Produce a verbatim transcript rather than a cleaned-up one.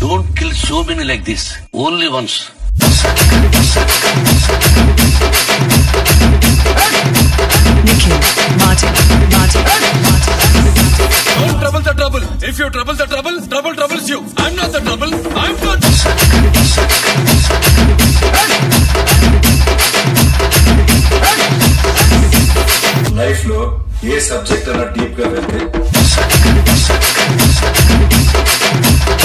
Don't kill so many like this. Only once. Nikhil, Martin, Martin, Martin. Don't trouble the trouble. If you trouble the trouble, trouble troubles you. I'm not the trouble. I'm not. Life లో ఏ subject అలా deep గా